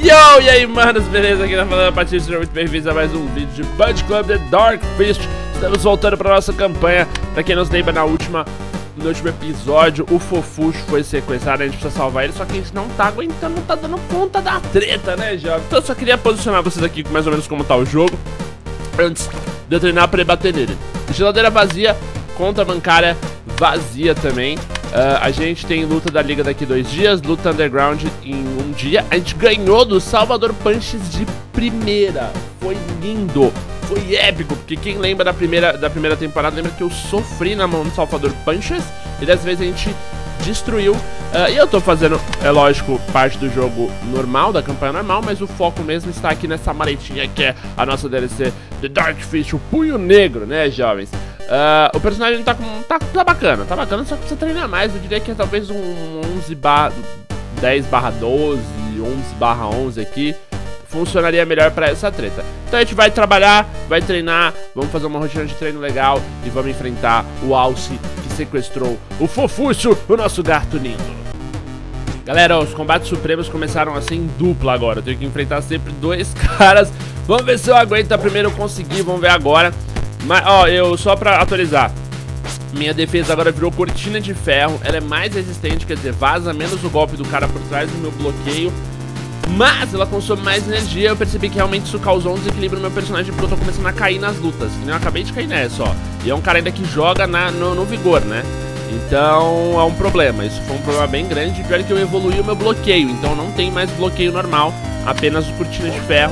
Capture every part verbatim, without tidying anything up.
Yo, e aí, manos, beleza? Aqui na Falando Patins, sejam muito bem-vindos a mais um vídeo de Bud Club The Dark Fist. Estamos voltando para nossa campanha. Pra quem não se lembra, na última, no último episódio, o Fofuxo foi sequestrado, a gente precisa salvar ele, só que a gente não tá aguentando, não tá dando conta da treta, né, jovem? Então eu só queria posicionar vocês aqui com mais ou menos como tá o jogo, antes de eu treinar pra ir bater nele. Geladeira vazia, conta bancária vazia também. Uh, a gente tem luta da liga daqui dois dias, luta underground em um dia. A gente ganhou do Salvador Punches de primeira. Foi lindo, foi épico, porque quem lembra da primeira, da primeira temporada lembra que eu sofri na mão do Salvador Punches e dessa vez a gente destruiu. Uh, e eu tô fazendo, é lógico, parte do jogo normal, da campanha normal, mas o foco mesmo está aqui nessa maletinha que é a nossa D L C The Dark Fist, o Punho Negro, né, jovens? Uh, o personagem tá, com, tá, tá bacana, tá bacana, só que precisa treinar mais. Eu diria que é talvez um onze barra dez barra doze, onze barra onze aqui funcionaria melhor pra essa treta. Então a gente vai trabalhar, vai treinar, vamos fazer uma rotina de treino legal e vamos enfrentar o Alce que sequestrou o Fofuxo, o nosso gato lindo. Galera, ó, os combates supremos começaram a ser em dupla agora. Eu tenho que enfrentar sempre dois caras. Vamos ver se eu aguento primeiro conseguir, vamos ver agora. Mas, ó, eu só pra atualizar, minha defesa agora virou cortina de ferro. Ela é mais resistente, quer dizer, vaza menos o golpe do cara por trás do meu bloqueio, mas ela consome mais energia. Eu percebi que realmente isso causou um desequilíbrio no meu personagem, porque eu tô começando a cair nas lutas, que nem eu acabei de cair nessa, ó. E é um cara ainda que joga na, no, no vigor, né? Então é um problema, isso foi um problema bem grande. Pior que eu evoluí o meu bloqueio, então não tem mais bloqueio normal, apenas o cortina de ferro.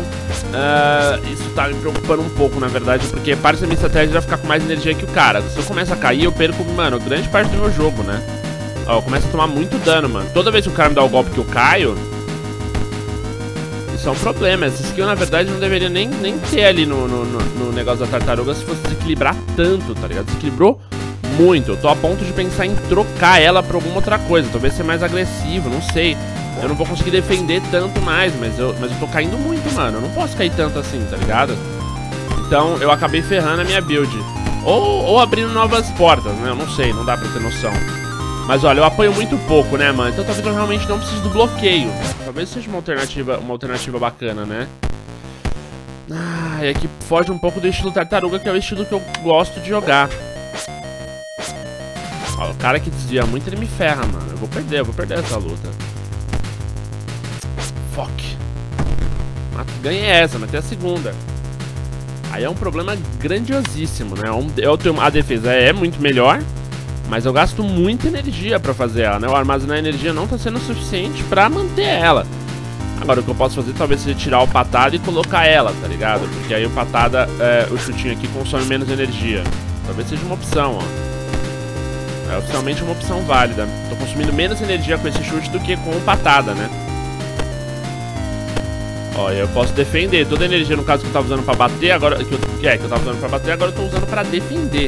uh, Isso tá me preocupando um pouco, na verdade, porque parte da minha estratégia vai ficar com mais energia que o cara. Se eu começo a cair, eu perco, mano, grande parte do meu jogo, né? Ó, eu começo a tomar muito dano, mano. Toda vez que o cara me dá o golpe que eu caio, isso é um problema. Essa skill, na verdade, não deveria nem, nem ter ali no, no, no, no negócio da tartaruga se fosse desequilibrar tanto, tá ligado? Desequilibrou muito. Eu tô a ponto de pensar em trocar ela pra alguma outra coisa, talvez ser mais agressivo, não sei. Eu não vou conseguir defender tanto mais, mas eu, mas eu tô caindo muito, mano. Eu não posso cair tanto assim, tá ligado? Então eu acabei ferrando a minha build. Ou, ou abrindo novas portas, né? Eu não sei, não dá pra ter noção. Mas olha, eu apanho muito pouco, né, mano? Então talvez eu realmente não precise do bloqueio. Talvez seja uma alternativa, uma alternativa bacana, né? Ah, é que foge um pouco do estilo tartaruga, que é o estilo que eu gosto de jogar. Ó, o cara que desvia muito, ele me ferra, mano. Eu vou perder, eu vou perder essa luta. Fuck. Ganhei essa, mas tem a segunda. Aí é um problema grandiosíssimo, né? Eu tenho, a defesa é muito melhor, mas eu gasto muita energia pra fazer ela, né? O armazenar energia não tá sendo suficiente pra manter ela. Agora o que eu posso fazer talvez seja tirar o patada e colocar ela, tá ligado? Porque aí o patada, é, o chutinho aqui consome menos energia. Talvez seja uma opção, ó. É oficialmente uma opção válida. Tô consumindo menos energia com esse chute do que com o patada, né? Ó, eu posso defender. Toda a energia, no caso, que eu tava usando pra bater, agora... Que, eu, que é, que eu tava usando pra bater, agora eu tô usando pra defender.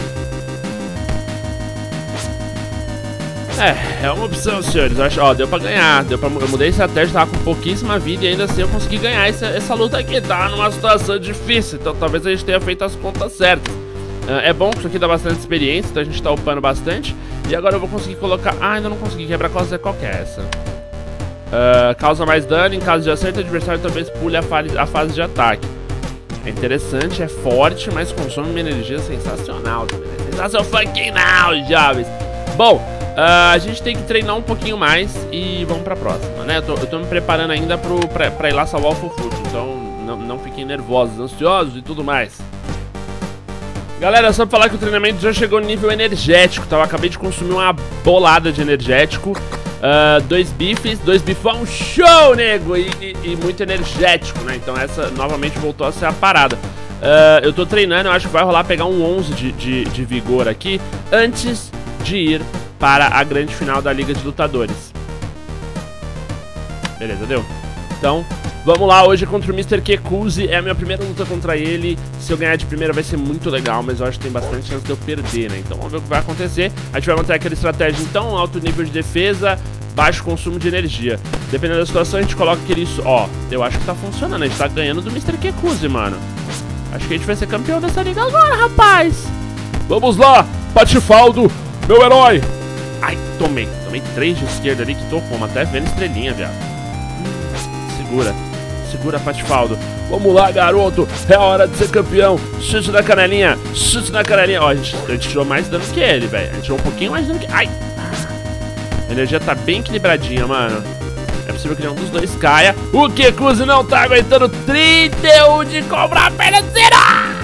É, é uma opção, senhores. Eu acho, ó, deu pra ganhar. Deu pra, eu mudei a estratégia, tava com pouquíssima vida e ainda assim eu consegui ganhar essa, essa luta aqui. Tá numa situação difícil, então talvez a gente tenha feito as contas certas. Uh, é bom que isso aqui dá bastante experiência, então a gente tá upando bastante. E agora eu vou conseguir colocar... Ah, ainda não consegui quebrar qual, qual que é essa. Uh, causa mais dano, em caso de acerto, o adversário talvez pule a fase, a fase de ataque. É interessante, é forte, mas consome uma energia sensacional também. Sensacional fucking now, jovens. Bom, uh, a gente tem que treinar um pouquinho mais e vamos pra próxima, né? Eu tô, eu tô me preparando ainda pro, pra, pra ir lá salvar o Fofuxo, então não, não fiquem nervosos, ansiosos e tudo mais. Galera, só pra falar que o treinamento já chegou no nível energético, tá? Eu acabei de consumir uma bolada de energético. Uh, dois bifes, dois bifão, show, nego! E, e, e muito energético, né? Então essa novamente voltou a ser a parada. Uh, eu tô treinando, eu acho que vai rolar pegar um onze de, de, de vigor aqui antes de ir para a grande final da Liga de Lutadores. Beleza, deu? Então, vamos lá, hoje contra o mister Kekuzi. É a minha primeira luta contra ele. Se eu ganhar de primeira vai ser muito legal, mas eu acho que tem bastante chance de eu perder, né? Então vamos ver o que vai acontecer. A gente vai manter aquela estratégia, então, alto nível de defesa, baixo consumo de energia. Dependendo da situação, a gente coloca aquele... Ó, eu acho que tá funcionando, a gente tá ganhando do mister Kekuzi, mano. Acho que a gente vai ser campeão dessa liga agora, rapaz. Vamos lá, Patifaldo, meu herói. Ai, tomei, tomei três de esquerda ali, que tô como, até vendo estrelinha, viado. Segura. segura, Patifaldo. Vamos lá, garoto. É hora de ser campeão. Chute na canelinha. Chute na canelinha. Ó, a gente, a gente tirou mais dano que ele, velho. A gente tirou um pouquinho mais dano que... Ai! A energia tá bem equilibradinha, mano. É possível que nenhum dos dois caia. O Kekuzi não tá aguentando trinta e um de cobrar apenas zero!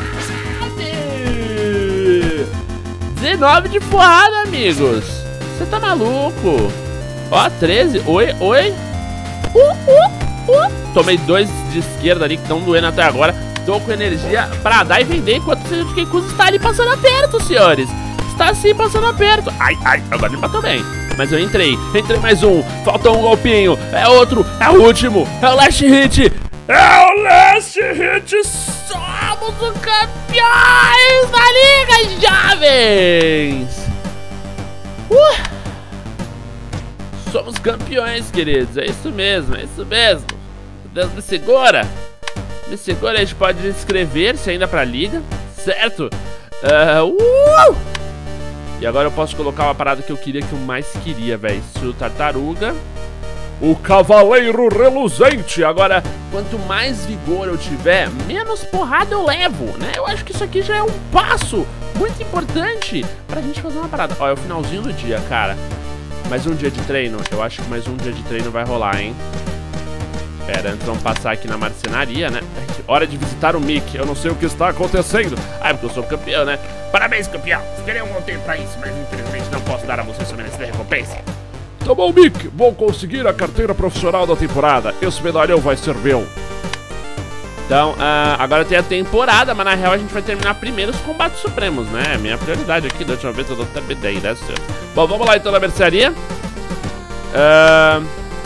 dezenove de porrada, amigos. Você tá maluco? Ó, treze. Oi, oi. Uh, uh, uh. Tomei dois de esquerda ali que estão doendo até agora. Tô com energia pra dar e vender enquanto o Kekuzi está ali passando aperto, senhores. Está assim passando aperto. Ai, ai, agora ele matou bem. Mas eu entrei. Entrei mais um. Falta um golpinho. É outro. É o último. É o last hit. É o last hit. Somos os campeões da Liga, jovens. Uh. Somos campeões, queridos. É isso mesmo, é isso mesmo. Deus me segura. Me segura, a gente pode inscrever-se ainda pra liga, certo? Uh, uh! E agora eu posso colocar uma parada que eu queria, que eu mais queria, velho. Estilo tartaruga. O Cavaleiro Reluzente. Agora, quanto mais vigor eu tiver, menos porrada eu levo, né? Eu acho que isso aqui já é um passo muito importante pra gente fazer uma parada. Ó, é o finalzinho do dia, cara. Mais um dia de treino? Eu acho que mais um dia de treino vai rolar, hein? Pera, antes vamos passar aqui na marcenaria, né? Hora de visitar o Mickey. Eu não sei o que está acontecendo. Ah, é porque eu sou campeão, né? Parabéns, campeão. Esperei um bom tempo pra isso, mas infelizmente não posso dar a você sua merecida recompensa. Tá bom, Mickey. Vou conseguir a carteira profissional da temporada. Esse medalhão vai ser meu. Então, uh, agora tem a temporada, mas na real a gente vai terminar primeiro os combates supremos, né? Minha prioridade aqui, da última vez eu dou até B dez, né? Bom, vamos lá então na mercearia. Uh...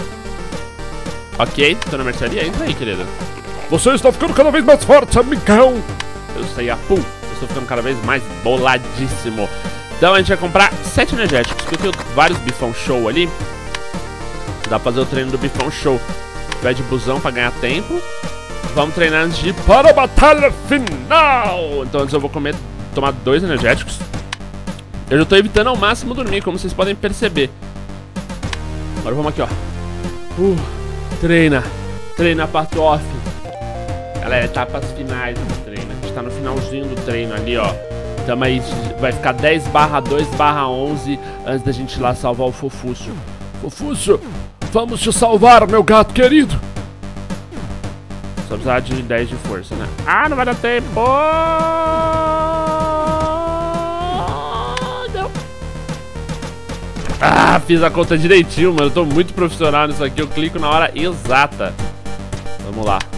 Ok, tô na mercearia, entra aí, querida. Você está ficando cada vez mais forte, amigão. Eu sei, Apu. Eu estou ficando cada vez mais boladíssimo. Então a gente vai comprar sete energéticos, porque eu tenho vários bifão show ali. Dá pra fazer o treino do bifão show. Vai de busão pra ganhar tempo. Vamos treinar antes de ir para a batalha final. Então antes eu vou comer, tomar dois energéticos. Eu já tô evitando ao máximo dormir, como vocês podem perceber. Agora vamos aqui, ó. Uh, treina. Treina, Patof. Galera, etapas finais do treino. A gente tá no finalzinho do treino ali, ó. Tamo aí, vai ficar dez barra dois barra onze antes da gente ir lá salvar o Fofúcio. Fofúcio, vamos te salvar, meu gato querido. Só precisar de dez de força, né? Ah, não vai dar tempo! Não. Ah, fiz a conta direitinho, mano. Eu tô muito profissional nisso aqui. Eu clico na hora exata. Vamos lá.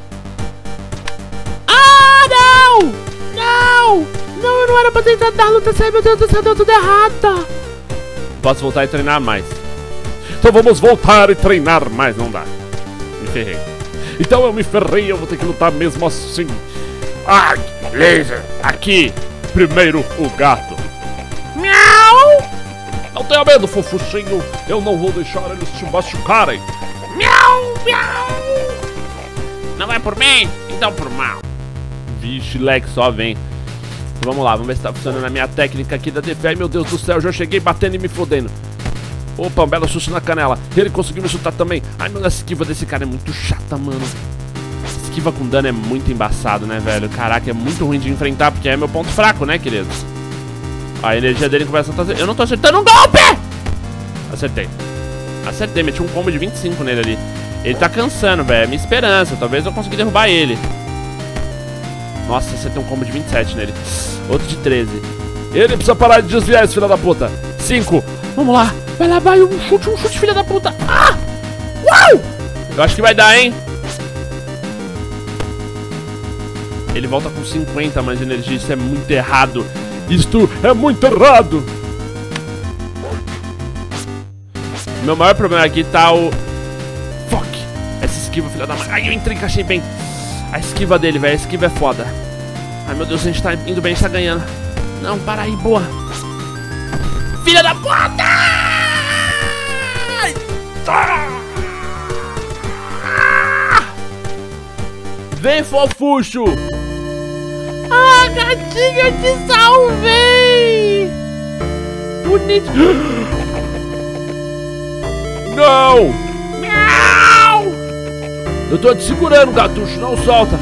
Ah, não! Não! Não, eu não era pra tentar dar luta séria. Meu Deus do céu, deu tudo errado. Posso voltar e treinar mais. Então vamos voltar e treinar mais. Não dá. Me ferrei. Então eu me ferrei, eu vou ter que lutar mesmo assim. Ai, beleza. Aqui, primeiro o gato. Miau! Não tenha medo, fofuchinho. Eu não vou deixar eles te machucarem. Miau, miau. Não é por mim, então por mal. Vixe, Lex, só vem. Então, vamos lá, vamos ver se tá funcionando a minha técnica aqui da T F. Ai, meu Deus do céu, já cheguei batendo e me fodendo. Opa, um belo chute na canela. Ele conseguiu me chutar também. Ai, mano, a esquiva desse cara é muito chata, mano. Esquiva com dano é muito embaçado, né, velho? Caraca, é muito ruim de enfrentar, porque é meu ponto fraco, né, queridos? A energia dele começa a trazer... Eu não tô acertando um golpe! Acertei. Acertei, meti um combo de vinte e cinco nele ali. Ele tá cansando, velho. É minha esperança. Talvez eu consiga derrubar ele. Nossa, acertei um combo de vinte e sete nele. Outro de treze. Ele precisa parar de desviar esse filho da puta. cinco. Vamos lá. Vai lá, vai. Um chute, um chute, filha da puta. Ah! Uau! Eu acho que vai dar, hein? Ele volta com cinquenta mais de energia. Isso é muito errado. Isto é muito errado. Meu maior problema aqui tá o... Fuck. Essa esquiva, filha da mãe. Ai, eu entrei, encaixei bem. A esquiva dele, velho. A esquiva é foda. Ai, meu Deus, a gente tá indo bem, a gente tá ganhando. Não, para aí, boa. Filha da puta! Ai. Ah! Vem, fofucho! Ah, gatinha, eu te salvei! Bonito! Não! Não! Eu tô te segurando, Gatucho, não solta.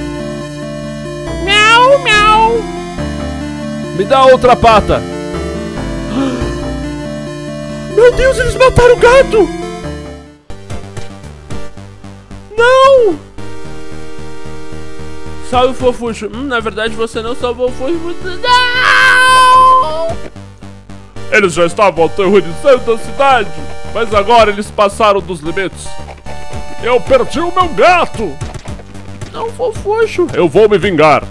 Miau, miau. Me dá outra pata. Meu Deus, eles mataram o gato. Não. Salve o Fofuxo. Hum, na verdade você não salvou o Fofuxo. Não. Eles já estavam aterrorizando a cidade, mas agora eles passaram dos limites. Eu perdi o meu gato. Não, Fofuxo. Eu vou me vingar.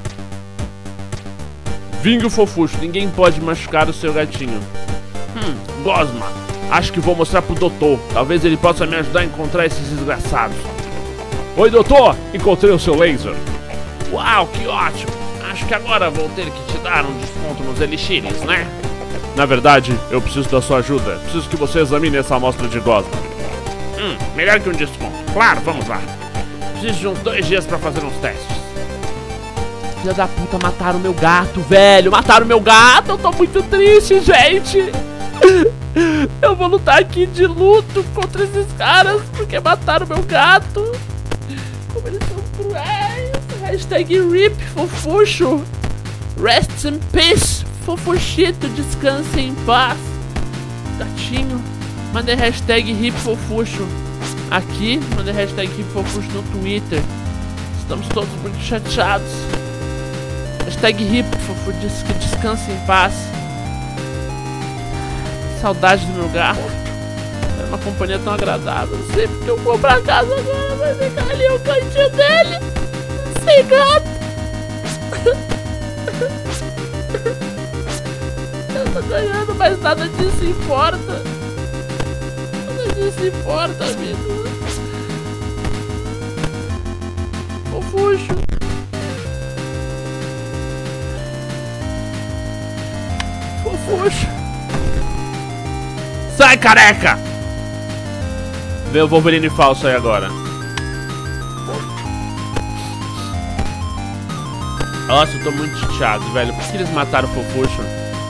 Vingue o Fofuxo. Ninguém pode machucar o seu gatinho. Hum, Gosma. Acho que vou mostrar pro doutor. Talvez ele possa me ajudar a encontrar esses desgraçados. Oi, doutor. Encontrei o seu laser. Uau, que ótimo. Acho que agora vou ter que te dar um desconto nos elixires, né? Na verdade, eu preciso da sua ajuda. Preciso que você examine essa amostra de Gosma. Hum, melhor que um desconto. Claro, vamos lá. Preciso de uns dois dias pra fazer uns testes. Filha da puta, mataram meu gato, velho. Mataram meu gato. Eu tô muito triste, gente. Eu vou lutar aqui de luto contra esses caras porque mataram meu gato. Como eles são cruéis. Hashtag R I P Fofuxo. Rest in peace, Fofuxito. Descanse em paz. Gatinho. Mandei hashtag R I P Fofuxo aqui. Mandei hashtag R I P Fofuxo no Twitter. Estamos todos muito chateados. Hashtag R I P Fofuxo. Des descanse em paz. Saudade do meu gato. Era uma companhia tão agradável. Sempre que eu vou pra casa agora vai ficar ali o cantinho dele. Sem gato. Eu tô ganhando, mas nada disso importa. Nada disso importa, amigo. Fofuxo. Fofuxo. Sai, careca! Vê o Wolverine falso aí agora. Nossa, eu tô muito chateado, velho. Por que eles mataram o Fofuxo?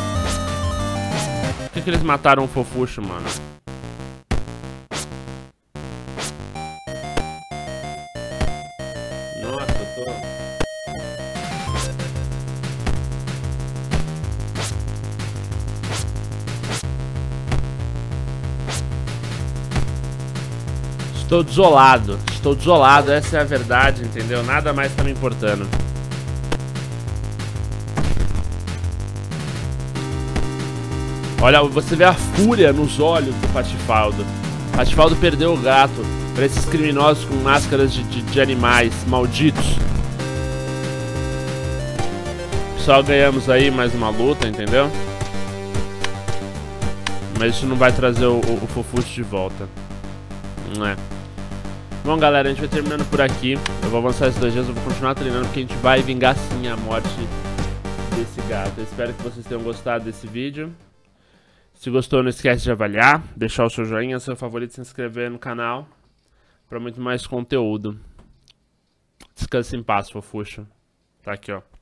Por que, que eles mataram o Fofuxo, mano? Nossa, eu tô... Estou desolado, estou desolado, essa é a verdade, entendeu? Nada mais tá me importando. Olha, você vê a fúria nos olhos do Patifaldo. Patifaldo perdeu o gato para esses criminosos com máscaras de, de, de animais malditos. Só ganhamos aí mais uma luta, entendeu? Mas isso não vai trazer o, o, o Fofuxo de volta. Não é. Bom, galera, a gente vai terminando por aqui. Eu vou avançar esses dois dias, eu vou continuar treinando porque a gente vai vingar sim a morte desse gato. Eu espero que vocês tenham gostado desse vídeo. Se gostou, não esquece de avaliar, deixar o seu joinha, seu favorito, se inscrever no canal para muito mais conteúdo. Descanse em paz, Fofuxo. Tá aqui, ó.